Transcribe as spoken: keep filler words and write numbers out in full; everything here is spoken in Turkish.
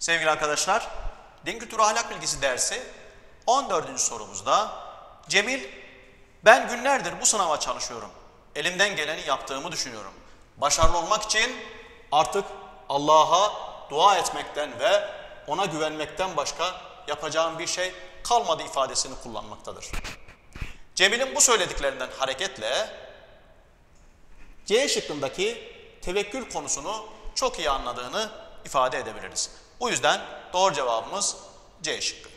Sevgili arkadaşlar, din kültürü ahlak bilgisi dersi on dördüncü sorumuzda Cemil, ben günlerdir bu sınava çalışıyorum. Elimden geleni yaptığımı düşünüyorum. Başarılı olmak için artık Allah'a dua etmekten ve ona güvenmekten başka yapacağım bir şey kalmadı ifadesini kullanmaktadır. Cemil'in bu söylediklerinden hareketle C şıkkındaki tevekkül konusunu çok iyi anladığını ifade edebiliriz. Bu yüzden doğru cevabımız C şıkkı.